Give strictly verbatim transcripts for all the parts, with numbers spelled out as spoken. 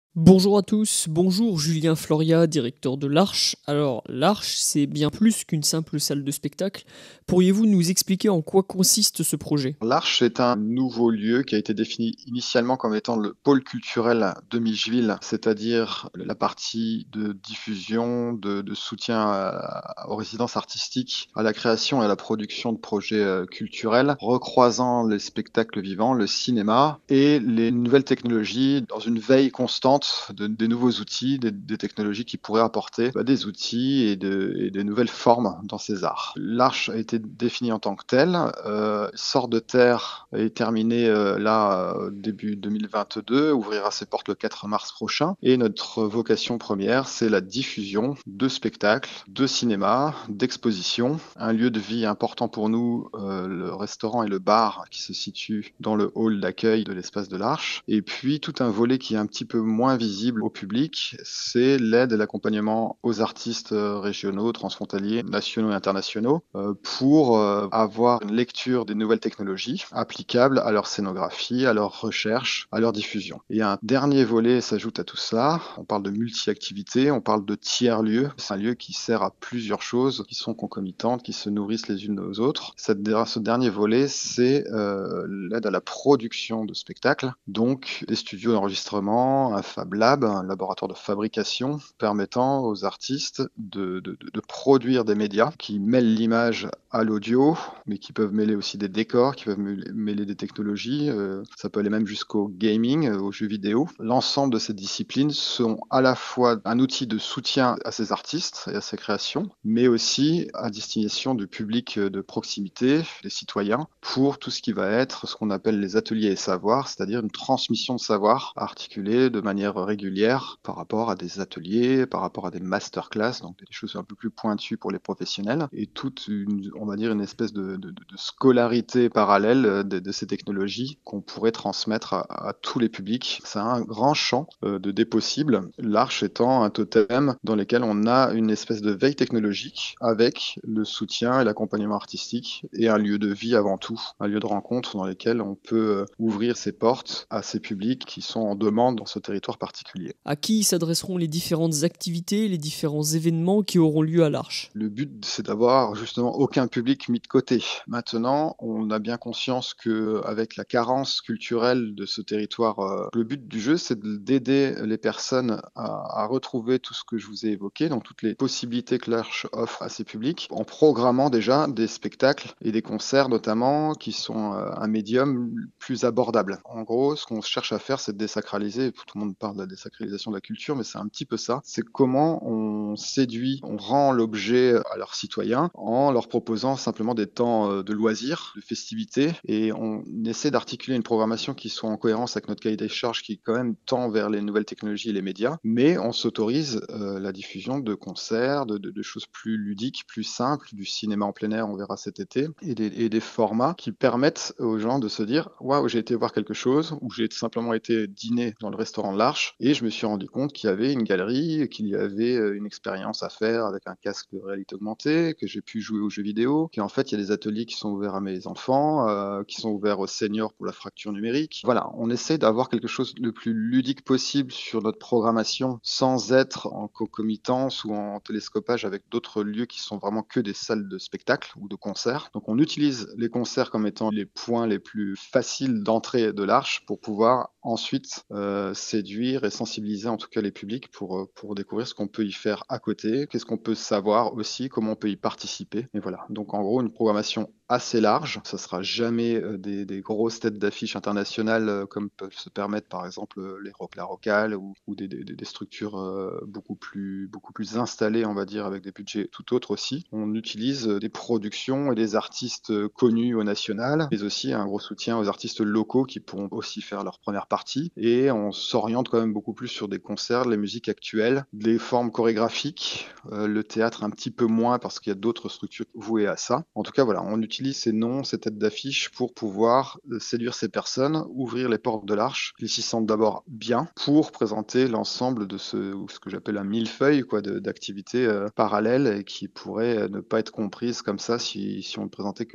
Bonjour à tous, bonjour Julien Floria, directeur de l'Arche. Alors, l'Arche, c'est bien plus qu'une simple salle de spectacle. Pourriez-vous nous expliquer en quoi consiste ce projet? L'Arche est un nouveau lieu qui a été défini initialement comme étant le pôle culturel de Micheville, c'est-à-dire la partie de diffusion, de, de soutien à- aux résidences artistiques, à la création et à la production de projets euh, culturels, recroisant les spectacles vivants, le cinéma et les nouvelles technologies dans une veille constante de- des nouveaux outils, des, des technologies qui pourraient apporter bah, des outils et, de- et des nouvelles formes dans ces arts. L'Arche a été définie en tant que telle, euh, sort de terre est terminé euh, là euh, début deux mille vingt-deux, ouvrira ses portes le quatre mars prochain. Et notre vocation première, c'est la diffusion de spectacles, de cinéma, d'expositions. Un lieu de vie important pour nous, euh, le restaurant et le bar qui se situe dans le hall d'accueil de l'espace de l'Arche. Et puis tout un volet qui est un petit peu moins visible au public, c'est l'aide et l'accompagnement aux artistes euh, régionaux, transfrontaliers, nationaux et internationaux, euh, pour euh, avoir une lecture des nouvelles technologies applicables à leur scénographie, à leur recherche, à leur diffusion. Et un dernier volet s'ajoute à tout cela. On parle de multi-activité, on parle de tiers-lieux. C'est un lieu qui sert à plusieurs choses qui sont concomitantes, qui se nourrissent les unes aux autres. Cette, ce dernier volet, c'est euh, l'aide à la production de spectacles, donc des studios d'enregistrement, un Fab Lab, un laboratoire de fabrication permettant aux artistes de, de, de produire des médias qui mêlent l'image à l'audio, mais qui peuvent mêler aussi des décors, qui peuvent mêler des technologies. Euh, ça peut aller même jusqu'au gaming, euh, aux jeux vidéo. L'ensemble de ces disciplines sont à la fois un outil de soutien à ces artistes et à ces créations, mais aussi à destination du public de proximité, des citoyens, pour tout ce qui va être ce qu'on appelle les ateliers et savoirs, c'est-à-dire une transmission de savoir articulée de manière régulière par rapport à des ateliers, par rapport à des masterclass, donc des choses un peu plus pointues pour les professionnels, et toute une, on va dire, une espèce de, de, de scolarité parallèle de, de ces technologies qu'on pourrait transmettre à, à tous les publics. C'est un grand champ euh, de des possibles, l'Arche étant un totem dans lequel on a une espèce de veille technologique avec le soutien et l'accompagnement artistique et un lieu de vie avant tout, un lieu de rencontre dans lequel on peut euh, ouvrir ses portes à ces publics qui sont en demande dans ce territoire particulier. À qui s'adresseront les différentes activités, les différents événements qui auront lieu à l'Arche? Le but, c'est d'avoir justement aucun public mis de côté. Maintenant, on a bien conscience que avec la carence culturelle de ce territoire, euh, le but du jeu, c'est d'aider les personnes à, à retrouver tout ce que je vous ai évoqué, donc toutes les possibilités que l'Arche offre à ses publics, en programmant déjà des spectacles et des concerts notamment, qui sont euh, un médium plus abordable. En gros, ce qu'on cherche à faire, c'est de désacraliser. Tout le monde parle de la désacralisation de la culture, mais c'est un petit peu ça. C'est comment on séduit, on rend l'objet à leurs citoyens en leur proposant simplement des temps euh, de loisirs, de festivités, et on essaie d'articuler une programmation qui soit en cohérence avec notre cahier des charges qui quand même tend vers les nouvelles technologies et les médias, mais on s'autorise euh, la diffusion de concerts, de, de, de, choses plus ludiques, plus simples, du cinéma en plein air, on verra cet été, et des, et des formats qui permettent aux gens de se dire « Waouh, j'ai été voir quelque chose » ou « J'ai simplement été dîner dans le restaurant de l'Arche et je me suis rendu compte qu'il y avait une galerie, qu'il y avait une expérience à faire avec un casque de réalité augmentée, que j'ai pu jouer aux jeux vidéo, qu'en fait il y a des ateliers qui sont ouverts à mes enfants, euh, qui sont ouverts aux seniors pour la fracture numérique. » Voilà, on essaie d'avoir quelque chose le plus ludique possible sur notre programmation sans être en concomitance ou en télescopage avec d'autres lieux qui sont vraiment que des salles de spectacle ou de concerts. Donc on utilise les concerts comme étant les points les plus faciles d'entrée de l'Arche pour pouvoir ensuite euh, séduire et sensibiliser en tout cas les publics pour, pour découvrir ce qu'on peut y faire à côté, qu'est-ce qu'on peut savoir aussi, comment on peut y participer. Et voilà, donc en gros une programmation assez large, ça sera jamais euh, des, des grosses têtes d'affiche internationales euh, comme peuvent se permettre par exemple euh, les Rock la Rocale ou, ou des, des, des structures euh, beaucoup, plus, beaucoup plus installées on va dire avec des budgets tout autres aussi. On utilise des productions et des artistes connus au national, mais aussi un gros soutien aux artistes locaux qui pourront aussi faire leur première partie. Et on s'oriente quand même beaucoup plus sur des concerts, les musiques actuelles, des formes chorégraphiques, euh, le théâtre un petit peu moins parce qu'il y a d'autres structures vouées à ça. En tout cas, voilà, on utilise ces noms, ces têtes d'affiche pour pouvoir séduire ces personnes, ouvrir les portes de l'Arche, qu'ils s'y sentent d'abord bien pour présenter l'ensemble de ce, ce que j'appelle un millefeuille quoi, d'activités euh, parallèles et qui pourraient ne pas être comprises comme ça si, si on ne présentait que ça.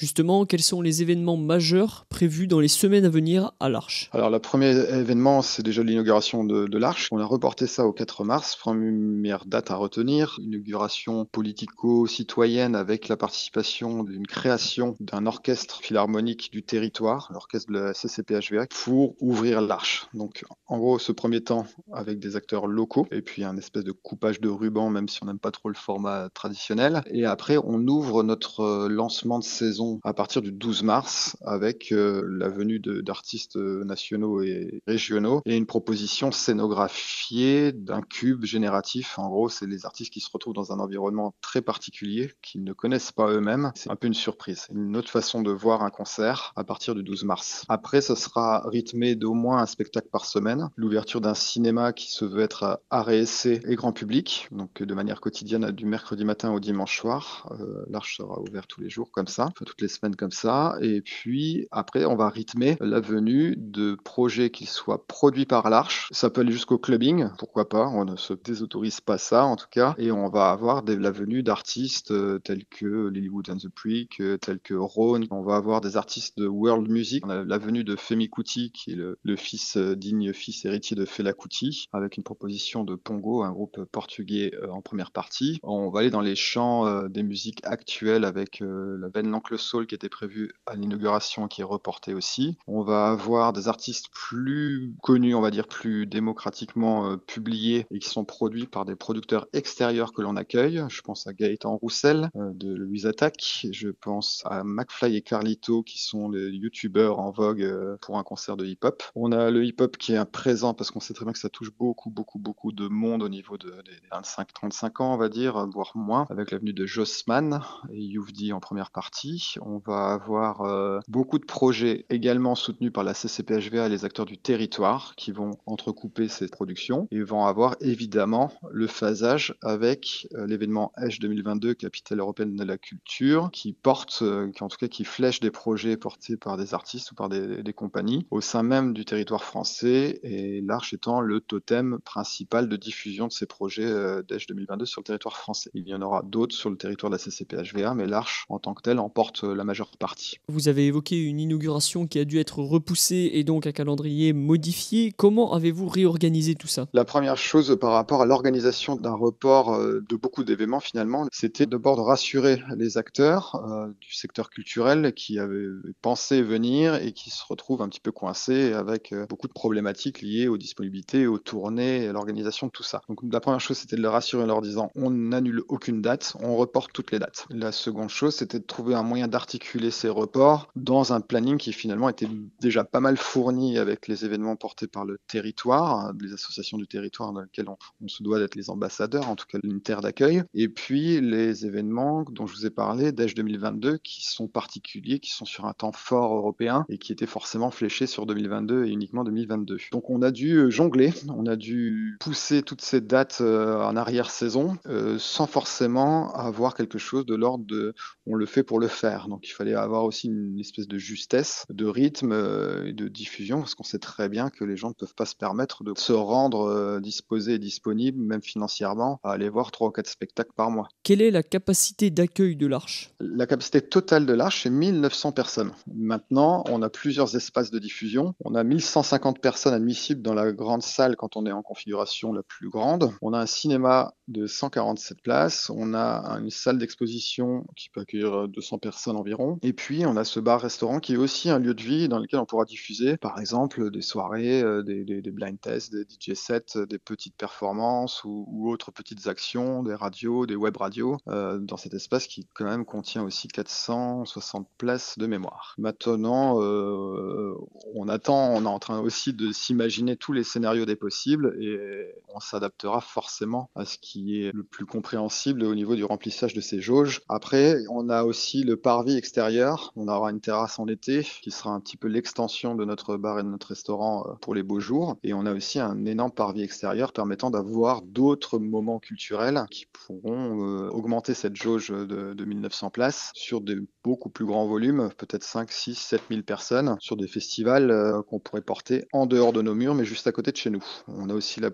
Justement, quels sont les événements majeurs prévus dans les semaines à venir à l'Arche? Alors, le premier événement, c'est déjà l'inauguration de, de l'Arche. On a reporté ça au quatre mars. Première date à retenir, inauguration politico-citoyenne avec la participation d'une création d'un orchestre philharmonique du territoire, l'orchestre de la C C P H V A, pour ouvrir l'Arche. Donc, en gros, ce premier temps avec des acteurs locaux et puis un espèce de coupage de ruban, même si on n'aime pas trop le format traditionnel. Et après, on ouvre notre lancement de saison à partir du douze mars avec euh, la venue de- d'artistes nationaux et régionaux et une proposition scénographiée d'un cube génératif. En gros, c'est les artistes qui se retrouvent dans un environnement très particulier qu'ils ne connaissent pas eux-mêmes. C'est un peu une surprise, une autre façon de voir un concert à partir du douze mars. Après, ce sera rythmé d'au moins un spectacle par semaine, l'ouverture d'un cinéma qui se veut être art et essai et grand public, donc de manière quotidienne du mercredi matin au dimanche soir. Euh, L'Arche sera ouvert tous les jours comme ça, enfin, toutes les semaines comme ça. Et puis après, on va rythmer la venue de projets qui soient produits par l'Arche. Ça peut aller jusqu'au clubbing, pourquoi pas, on ne se désautorise pas ça en tout cas. Et on va avoir des, la venue d'artistes euh, tels que Lilywood and the Prick, euh, tels que Rhône. On va avoir des artistes de world music. On a la venue de Femi Kuti, qui est le, le fils, euh, digne fils héritier de Fela Kuti, avec une proposition de Pongo, un groupe portugais euh, en première partie. On va aller dans les champs euh, des musiques actuelles avec euh, la veine L'Oncle Soul qui était prévue à l'inauguration, qui est reportée aussi. On va avoir des artistes plus connus, on va dire plus démocratiquement euh, publiés et qui sont produits par des producteurs extérieurs que l'on accueille. Je pense à Gaëtan Roussel euh, de Louise Attaque. Je pense à McFly et Carlito qui sont les youtubeurs en vogue euh, pour un concert de hip-hop. On a le hip-hop qui est un présent parce qu'on sait très bien que ça touche beaucoup, beaucoup, beaucoup de monde au niveau de, des vingt-cinq trente-cinq ans, on va dire, voire moins, avec l'avenue de Jossman et Youvdi en première partie. On va avoir euh, beaucoup de projets également soutenus par la C C P H V A et les acteurs du territoire qui vont entrecouper ces productions et vont avoir évidemment le phasage avec euh, l'événement H deux mille vingt-deux, capitale européenne de la culture, qui porte, euh, qui en tout cas qui flèche des projets portés par des artistes ou par des, des compagnies au sein même du territoire français, et l'Arche étant le totem principal de diffusion de ces projets euh, d'H deux mille vingt-deux sur le territoire français. Il y en aura d'autres sur le territoire de la C C P H V A, mais l'Arche en tant que telle en porte la majeure partie. Vous avez évoqué une inauguration qui a dû être repoussée et donc un calendrier modifié. Comment avez-vous réorganisé tout ça? La première chose par rapport à l'organisation d'un report euh, de beaucoup d'événements finalement, c'était d'abord de rassurer les acteurs euh, du secteur culturel qui avaient pensé venir et qui se retrouvent un petit peu coincés avec euh, beaucoup de problématiques liées aux disponibilités, aux tournées, à l'organisation de tout ça. Donc la première chose, c'était de les rassurer en leur disant on n'annule aucune date, on reporte toutes les dates. La seconde chose, c'était de trouver un moyen d'articuler ces reports dans un planning qui finalement était déjà pas mal fourni avec les événements portés par le territoire, les associations du territoire dans lesquelles on, on se doit d'être les ambassadeurs, en tout cas une terre d'accueil, et puis les événements dont je vous ai parlé d'H deux mille vingt-deux qui sont particuliers, qui sont sur un temps fort européen et qui étaient forcément fléchés sur deux mille vingt-deux et uniquement deux mille vingt-deux. Donc on a dû jongler, on a dû pousser toutes ces dates euh, en arrière-saison euh, sans forcément avoir quelque chose de l'ordre de on le fait pour le faire. Donc il fallait avoir aussi une espèce de justesse, de rythme euh, et de diffusion, parce qu'on sait très bien que les gens ne peuvent pas se permettre de se rendre euh, disposés et disponibles, même financièrement, à aller voir trois ou quatre spectacles par mois. Quelle est la capacité d'accueil de l'Arche? La capacité totale de l'Arche est mille neuf cents personnes. Maintenant, on a plusieurs espaces de diffusion. On a mille cent cinquante personnes admissibles dans la grande salle quand on est en configuration la plus grande. On a un cinéma de cent quarante-sept places. On a une salle d'exposition qui peut accueillir deux cents personnes environ. Et puis, on a ce bar-restaurant qui est aussi un lieu de vie dans lequel on pourra diffuser, par exemple, des soirées, euh, des, des, des blind tests, des D J sets, des petites performances ou, ou autres petites actions, des radios, des web radios, euh, dans cet espace qui quand même contient aussi quatre cent soixante places de mémoire. Maintenant, euh, on attend, on est en train aussi de s'imaginer tous les scénarios des possibles et on s'adaptera forcément à ce qui est le plus compréhensible au niveau du remplissage de ces jauges. Après, on a aussi le parvis extérieur. On aura une terrasse en été qui sera un petit peu l'extension de notre bar et de notre restaurant pour les beaux jours. Et on a aussi un énorme parvis extérieur permettant d'avoir d'autres moments culturels qui pourront euh, augmenter cette jauge de, de mille neuf cents places sur des beaucoup plus grands volumes, peut-être cinq, six, sept mille personnes, sur des festivals euh, qu'on pourrait porter en dehors de nos murs, mais juste à côté de chez nous. On a aussi la possibilité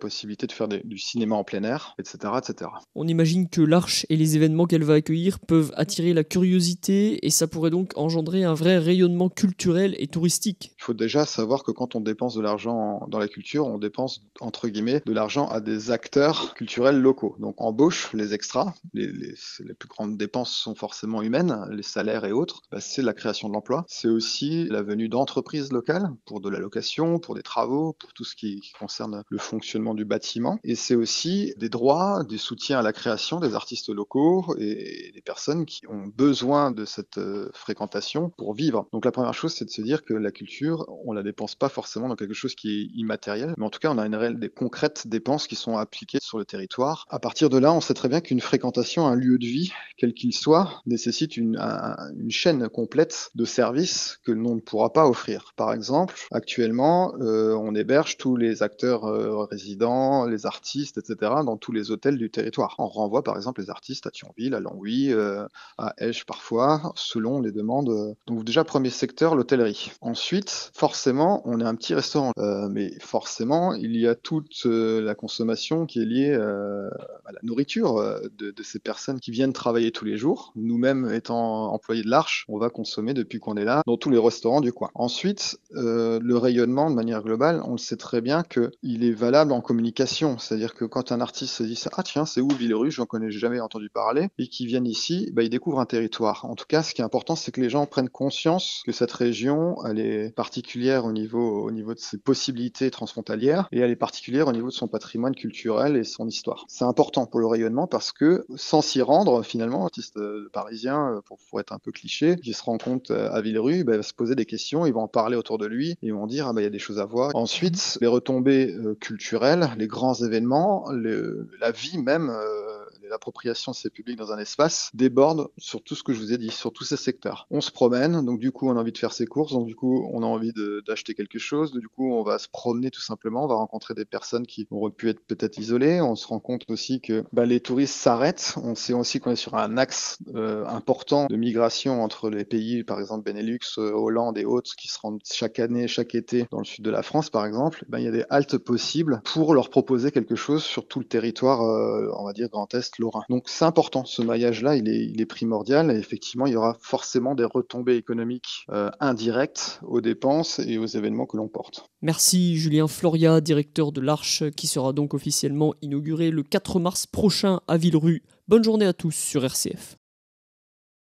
de faire des, du cinéma en plein air, et cetera, et cetera. On imagine que l'Arche et les événements qu'elle va accueillir peuvent attirer la curiosité et ça pourrait donc engendrer un vrai rayonnement culturel et touristique. Il faut déjà savoir que quand on dépense de l'argent dans la culture, on dépense entre guillemets de l'argent à des acteurs culturels locaux. Donc embauche les extras, les, les, les plus grandes dépenses sont forcément humaines, les salaires et autres, bah, c'est la création de l'emploi. C'est aussi la venue d'entreprises locales pour de la location, pour des travaux, pour tout ce qui, qui concerne le fonctionnement du bâtiment. Et c'est aussi des droits, des soutiens à la création des artistes locaux et des personnes qui ont besoin de cette euh, fréquentation pour vivre. Donc la première chose, c'est de se dire que la culture, on la dépense pas forcément dans quelque chose qui est immatériel, mais en tout cas, on a une réelle, des concrètes dépenses qui sont appliquées sur le territoire. À partir de là, on sait très bien qu'une fréquentation, un lieu de vie, quel qu'il soit, nécessite une, un, une chaîne complète de services que l'on ne pourra pas offrir. Par exemple, actuellement, euh, on héberge tous les acteurs euh, résidents, les artistes, et cetera, dans tous les hôtels du territoire. On renvoie par exemple les artistes à Thionville, à Longwy, euh, à Esch parfois, selon les demandes. Donc déjà, premier secteur, l'hôtellerie. Ensuite, forcément, on est un petit restaurant, euh, mais forcément, il y a toute euh, la consommation qui est liée euh, à la nourriture euh, de, de ces personnes qui viennent travailler tous les jours. Nous-mêmes, étant employés de l'Arche, on va consommer depuis qu'on est là dans tous les restaurants du coin. Ensuite, euh, le rayonnement de manière globale, on le sait très bien qu'il est valable en communication. C'est-à-dire que quand un artiste se dit « Ah tiens, c'est où Villerupt? J'en connais jamais entendu parler », et qu'ils viennent ici, bah, ils découvrent un territoire. En tout cas, ce qui est important, c'est que les gens prennent conscience que cette région, elle est particulière au niveau, au niveau de ses possibilités transfrontalières et elle est particulière au niveau de son patrimoine culturel et son histoire. C'est important pour le rayonnement parce que sans s'y rendre, finalement, l'artiste parisien, pour, pour être un peu cliché, qui se rend compte à Villerupt, bah, il va se poser des questions, ils vont en parler autour de lui et ils vont dire ah bah il y a des choses à voir. Ensuite, les retombées euh, culturelles, les grands événements, le, la vie même, euh, l'appropriation de ces publics dans un espace déborde sur tout ce que je vous ai dit, sur tous ces secteurs. On se promène, donc du coup on a envie de faire ses courses, donc du coup on a envie de, d'acheter quelque chose, du coup on va se promener tout simplement, on va rencontrer des personnes qui auraient pu être peut-être isolées, on se rend compte aussi que bah, les touristes s'arrêtent, on sait aussi qu'on est sur un axe euh, important de migration entre les pays, par exemple Benelux, euh, Hollande et autres, qui se rendent chaque année, chaque été dans le sud de la France par exemple, bah, il y a des haltes possibles pour leur proposer quelque chose sur tout le territoire, euh, on va dire Grand Est, Lorrain. Donc c'est important, ce maillage-là, il est, il est primordial et effectivement, il y aura forcément des retombées économiques euh, indirectes aux dépenses et aux événements que l'on porte. Merci Julien Floria, directeur de l'Arche, qui sera donc officiellement inauguré le quatre mars prochain à Villerupt. Bonne journée à tous sur R C F.